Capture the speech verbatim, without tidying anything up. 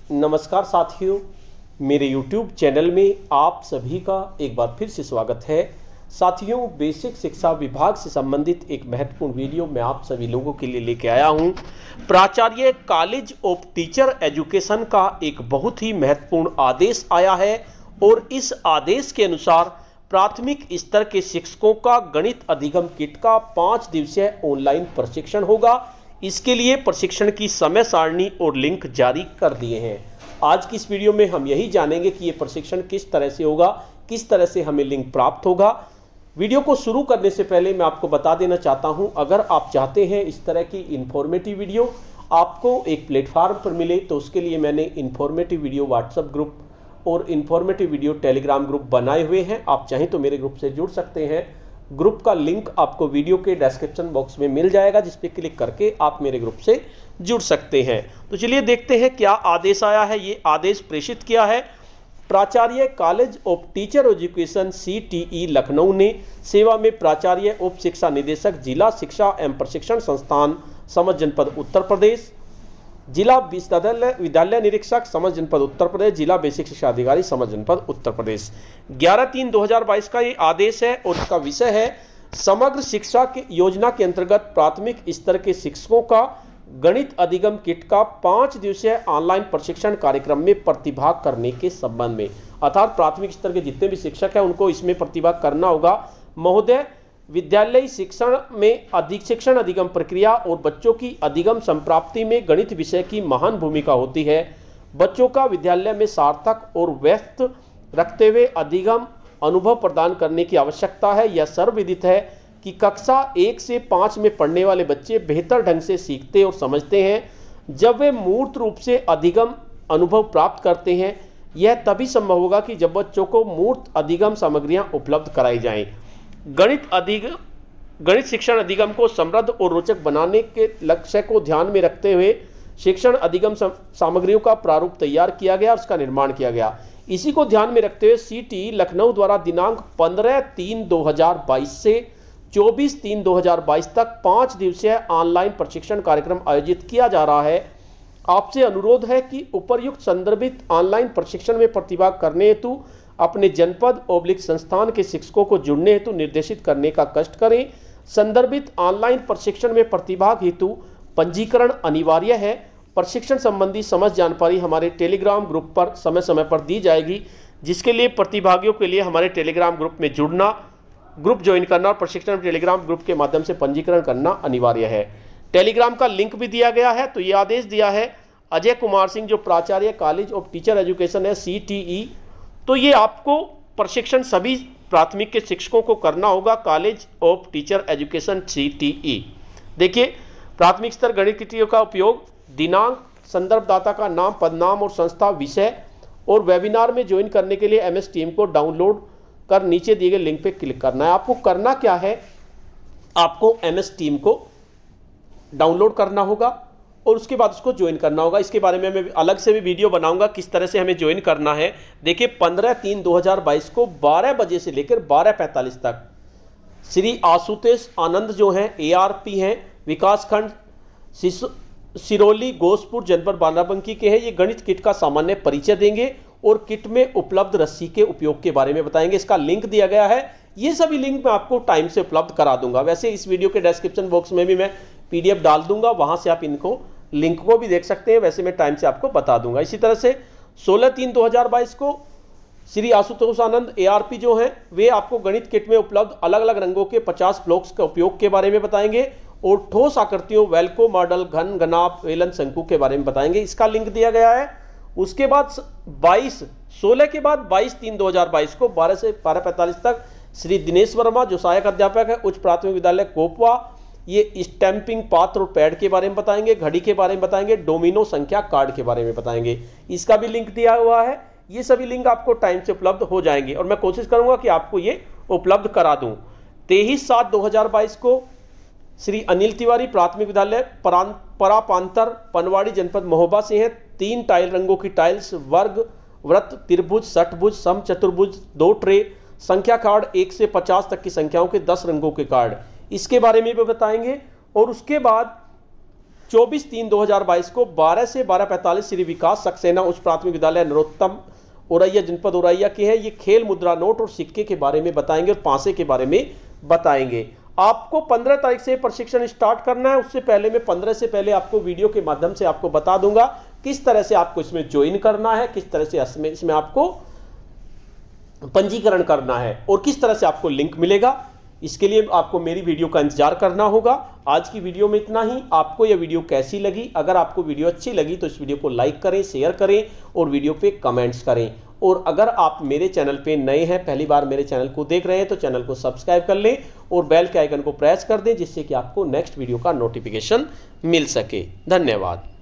नमस्कार साथियों, मेरे YouTube चैनल में आप सभी का एक बार फिर से स्वागत है। साथियों, बेसिक शिक्षा विभाग से संबंधित एक महत्वपूर्ण वीडियो मैं आप सभी लोगों के लिए लेके आया हूं। प्राचार्य कॉलेज ऑफ टीचर एजुकेशन का एक बहुत ही महत्वपूर्ण आदेश आया है और इस आदेश के अनुसार प्राथमिक स्तर के शिक्षकों का गणित अधिगम किट का पाँच दिवसीय ऑनलाइन प्रशिक्षण होगा। इसके लिए प्रशिक्षण की समय सारणी और लिंक जारी कर दिए हैं। आज की इस वीडियो में हम यही जानेंगे कि ये प्रशिक्षण किस तरह से होगा, किस तरह से हमें लिंक प्राप्त होगा। वीडियो को शुरू करने से पहले मैं आपको बता देना चाहता हूं, अगर आप चाहते हैं इस तरह की इन्फॉर्मेटिव वीडियो आपको एक प्लेटफार्म पर मिले तो उसके लिए मैंने इन्फॉर्मेटिव वीडियो व्हाट्सएप ग्रुप और इन्फॉर्मेटिव वीडियो टेलीग्राम ग्रुप बनाए हुए हैं। आप चाहें तो मेरे ग्रुप से जुड़ सकते हैं। ग्रुप का लिंक आपको वीडियो के डिस्क्रिप्शन बॉक्स में मिल जाएगा, जिस पे क्लिक करके आप मेरे ग्रुप से जुड़ सकते हैं। तो चलिए देखते हैं क्या आदेश आया है। ये आदेश प्रेषित किया है प्राचार्य college of teacher education C T E Lucknow ने सेवा में प्राचार्य उप शिक्षा निदेशक जिला शिक्षा एवं प्रशिक्षण संस्थान समस्त जनपद उत्तर प्रदेश, जिला विद्यालय विद्यालय निरीक्षक समस्त जनपद उत्तर प्रदेश, जिला बेसिक शिक्षा अधिकारी समस्त जनपद उत्तर प्रदेश। ग्यारह तीन दो हजार बाईस का ये आदेश है और इसका विषय है समग्र शिक्षा के योजना के अंतर्गत प्राथमिक स्तर के शिक्षकों का गणित अधिगम किट का पाँच दिवसीय ऑनलाइन प्रशिक्षण कार्यक्रम में प्रतिभाग करने के संबंध में। अर्थात प्राथमिक स्तर के जितने भी शिक्षक हैं उनको इसमें प्रतिभाग करना होगा। महोदय, विद्यालयी शिक्षण में अधिक शिक्षण अधिगम प्रक्रिया और बच्चों की अधिगम संप्राप्ति में गणित विषय की महान भूमिका होती है। बच्चों का विद्यालय में सार्थक और व्यस्त रखते हुए अधिगम अनुभव प्रदान करने की आवश्यकता है। यह सर्वविदित है कि कक्षा एक से पाँच में पढ़ने वाले बच्चे बेहतर ढंग से सीखते और समझते हैं जब वे मूर्त रूप से अधिगम अनुभव प्राप्त करते हैं। यह तभी संभव होगा कि जब बच्चों को मूर्त अधिगम सामग्रियां उपलब्ध कराई जाएं। गणित अधिगम गणित शिक्षण अधिगम को समृद्ध और रोचक बनाने के लक्ष्य को ध्यान में रखते हुए शिक्षण अधिगम सामग्रियों का प्रारूप तैयार किया गया और उसका निर्माण किया गया। इसी को ध्यान में रखते हुए सी टी ई लखनऊ द्वारा दिनांक पंद्रह तीन दो हजार बाईस से चौबीस तीन दो हजार बाईस तक पाँच दिवसीय ऑनलाइन प्रशिक्षण कार्यक्रम आयोजित किया जा रहा है। आपसे अनुरोध है कि उपर्युक्त संदर्भित ऑनलाइन प्रशिक्षण में प्रतिभाग करने हेतु अपने जनपद ओब्लिक संस्थान के शिक्षकों को जुड़ने हेतु निर्देशित करने का कष्ट करें। संदर्भित ऑनलाइन प्रशिक्षण में प्रतिभाग हेतु पंजीकरण अनिवार्य है। प्रशिक्षण संबंधी समस्त जानकारी हमारे टेलीग्राम ग्रुप पर समय समय पर दी जाएगी, जिसके लिए प्रतिभागियों के लिए हमारे टेलीग्राम ग्रुप में जुड़ना, ग्रुप ज्वाइन करना और प्रशिक्षण टेलीग्राम ग्रुप के माध्यम से पंजीकरण करना अनिवार्य है। टेलीग्राम का लिंक भी दिया गया है। तो ये आदेश दिया है अजय कुमार सिंह, जो प्राचार्य कॉलेज ऑफ टीचर एजुकेशन है सी टी ई। तो ये आपको प्रशिक्षण सभी प्राथमिक के शिक्षकों को करना होगा, college of teacher education C T E. देखिए, प्राथमिक स्तर गणित किटियों का उपयोग दिनांक, संदर्भदाता का नाम, पदनाम और संस्था, विषय और वेबिनार में ज्वाइन करने के लिए एम एस टीम को डाउनलोड कर नीचे दिए गए लिंक पे क्लिक करना है। आपको करना क्या है, आपको एम एस टीम को डाउनलोड करना होगा और उसके बाद उसको ज्वाइन करना होगा। इसके बारे में मैं अलग से भी वीडियो बनाऊंगा किस तरह से हमें ज्वाइन करना है। देखिए, पंद्रह तीन दो हजार बाईस को बारह बजे से लेकर बारह पैंतालीस तक श्री आशुतोष आनंद जो हैं ए आर पी हैं, विकासखंड सिरोली गोसपुर जनपद बाराबंकी के हैं, ये गणित किट का सामान्य परिचय देंगे और किट में उपलब्ध रस्सी के उपयोग के बारे में बताएंगे। इसका लिंक दिया गया है। ये सभी लिंक मैं आपको टाइम से उपलब्ध करा दूंगा। वैसे इस वीडियो के डिस्क्रिप्शन बॉक्स में भी मैं पीडीएफ डाल दूंगा, वहां से आप इनको लिंक को भी देख सकते हैं। वैसे मैं टाइम से आपको बता दूंगा। इसी तरह से सोलह तीन दो हजार बाईस को Shri Ashutosh Anand A R P जो हैं वे आपको गणित किट में उपलब्ध अलग अलग रंगों के पचास ब्लॉक्स का उपयोग के बारे में बताएंगे और ठोस आकृतियों, वेल्को मॉडल, घन, घनाभ, वेलन, शंकु के बारे में बताएंगे। इसका लिंक दिया गया है। उसके बाद बाईस सोलह के बाद बाईस तीन दो हजार बाईस को बारह से बारह पैंतालीस तक श्री दिनेश वर्मा, जो सहायक अध्यापक है उच्च प्राथमिक विद्यालय कोपवा, ये स्टैंपिंग पात्र और पैड के बारे में बताएंगे, घड़ी के बारे में बताएंगे, डोमिनो संख्या कार्ड के बारे में बताएंगे। इसका भी लिंक दिया हुआ है। ये सभी लिंक आपको टाइम से उपलब्ध हो जाएंगे और मैं कोशिश करूंगा कि आपको ये उपलब्ध करा दूं। तेईस सात दो हजार बाईस को श्री अनिल तिवारी, प्राथमिक विद्यालय परापांतर, पनवाड़ी, जनपद महोबा से हैं। तीन टाइल रंगों की टाइल्स, वर्ग, वृत्त, त्रिभुज, षटभुज, सम चतुर्भुज, दो ट्रे, संख्या कार्ड एक से पचास तक की संख्याओं के दस रंगों के कार्ड, इसके बारे में भी बताएंगे। और उसके बाद चौबीस तीन दो हज़ार बाईस को बारह से बारह पैंतालीस श्री विकास सक्सेना उच्च प्राथमिक विद्यालय नरोत्तम औरैया जनपद औरैया के हैं। ये खेल मुद्रा नोट और सिक्के के बारे में बताएंगे और पासे के बारे में बताएंगे। आपको पंद्रह तारीख से प्रशिक्षण स्टार्ट करना है। उससे पहले मैं पंद्रह से पहले आपको वीडियो के माध्यम से आपको बता दूंगा किस तरह से आपको इसमें ज्वाइन करना है, किस तरह से इसमें इसमें आपको पंजीकरण करना है और किस तरह से आपको लिंक मिलेगा। इसके लिए आपको मेरी वीडियो का इंतजार करना होगा। आज की वीडियो में इतना ही। आपको यह वीडियो कैसी लगी? अगर आपको वीडियो अच्छी लगी तो इस वीडियो को लाइक करें, शेयर करें और वीडियो पे कमेंट्स करें। और अगर आप मेरे चैनल पे नए हैं, पहली बार मेरे चैनल को देख रहे हैं, तो चैनल को सब्सक्राइब कर लें और बेल के आइकन को प्रेस कर दें, जिससे कि आपको नेक्स्ट वीडियो का नोटिफिकेशन मिल सके। धन्यवाद।